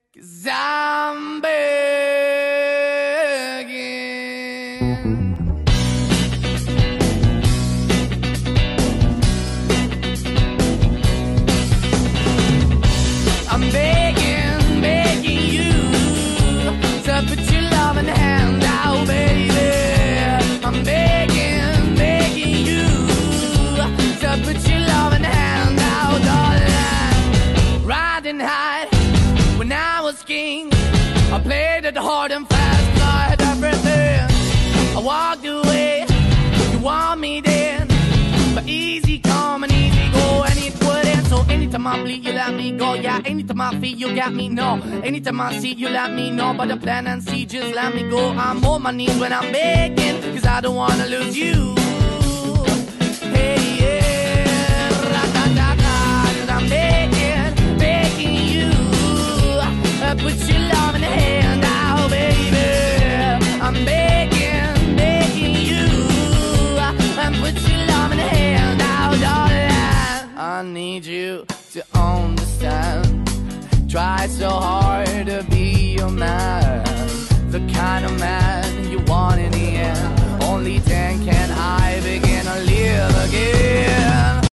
'Cause I'm begging. I'm begging, begging you to put your loving hand out, baby. I'm begging, begging you to put your loving hand out, darling. Riding high when I was king, I played it hard and fast, I had everything. I walked away, you want me then, but easy come and easy go, and it wouldn't. So anytime I bleed, you let me go. Yeah, anytime I feel, you got me, no. Anytime I see, you let me know. But the plan and see, just let me go. I'm on my knees when I'm begging, 'cause I don't wanna lose you. Hey, yeah, ra-da-da-da, 'cause I'm begging, begging you. Put your love in the hand out, baby. I'm begging, begging you. Put your love in the hand out, darling. I need you to understand. Try so hard to be your man, the kind of man you want in the end. Only